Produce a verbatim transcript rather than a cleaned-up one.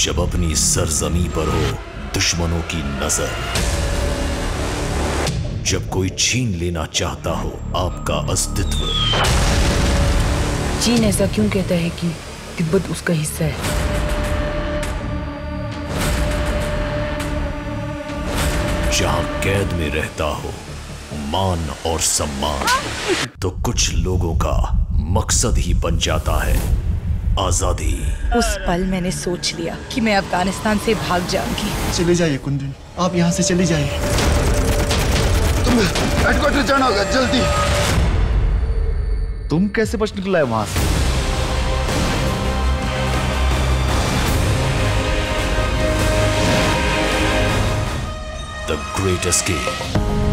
जब अपनी सरजमी पर हो दुश्मनों की नजर, जब कोई छीन लेना चाहता हो आपका अस्तित्व। चीन ऐसा क्यों कहता है कि तिब्बत उसका हिस्सा है? जहां कैद में रहता हो मान और सम्मान, तो कुछ लोगों का मकसद ही बन जाता है आजादी। उस पल मैंने सोच लिया कि मैं अफगानिस्तान से भाग जाऊंगी। चले जाइए कुंदन, आप यहाँ से चली जाइए। तुम्हें हेडक्वार्टर जाना होगा, जल्दी। तुम कैसे बच निकला है वहां से? The Great Escape।